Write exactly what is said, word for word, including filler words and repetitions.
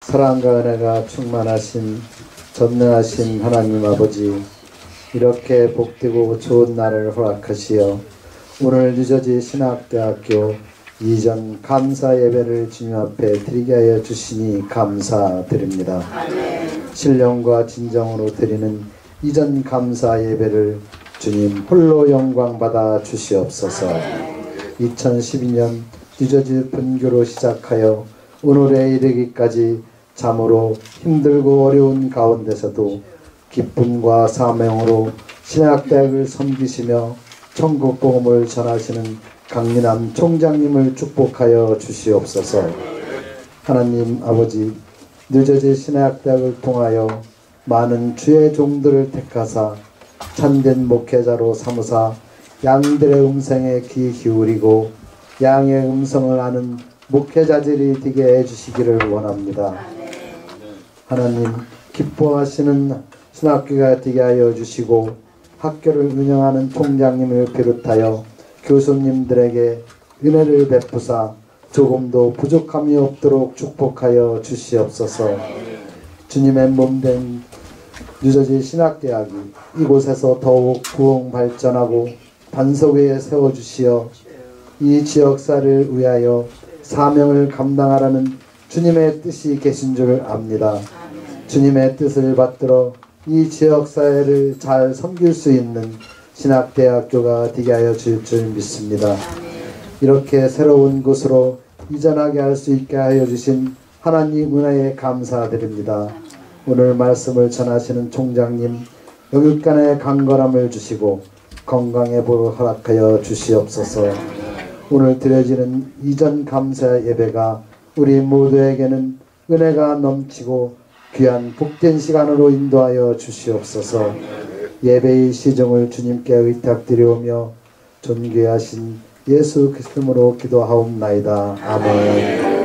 사랑과 은혜가 충만하신 전능하신 하나님 아버지, 이렇게 복되고 좋은 날을 허락하시어 오늘 뉴저지 신학대학교 이전 감사 예배를 주님 앞에 드리게 하여 주시니 감사드립니다. 신령과 진정으로 드리는 이전 감사 예배를 주님 홀로 영광 받아 주시옵소서. 이천십이 년 뉴저지 분교로 시작하여 오늘에 이르기까지 참으로 힘들고 어려운 가운데서도 기쁨과 사명으로 신학대학을 섬기시며 천국 복음을 전하시는 강민함 총장님을 축복하여 주시옵소서. 하나님 아버지, 뉴저지 신학대학을 통하여 많은 주의 종들을 택하사 참된 목회자로 삼으사 양들의 음성에 귀 기울이고 양의 음성을 아는 목회자들이 되게 해주시기를 원합니다. 하나님, 기뻐하시는 신학교가 되게 하여 주시고 학교를 운영하는 총장님을 비롯하여 교수님들에게 은혜를 베푸사 조금도 부족함이 없도록 축복하여 주시옵소서. 주님의 몸된 뉴저지 신학대학이 이곳에서 더욱 부흥 발전하고 반석 위에 세워주시어 이 지역사를 위하여 사명을 감당하라는 주님의 뜻이 계신 줄 압니다. 주님의 뜻을 받들어 이 지역사회를 잘 섬길 수 있는 신학대학교가 되게 하여 줄 줄 믿습니다. 이렇게 새로운 곳으로 이전하게 할 수 있게 하여 주신 하나님 은혜에 감사드립니다. 오늘 말씀을 전하시는 총장님 영육간의 강건함을 주시고 건강의 복을 허락하여 주시옵소서. 오늘 드려지는 이전 감사 예배가 우리 모두에게는 은혜가 넘치고 귀한 복된 시간으로 인도하여 주시옵소서. 예배의 시정을 주님께 의탁드리오며 존귀하신 예수 그리스도로 기도하옵나이다. 아멘.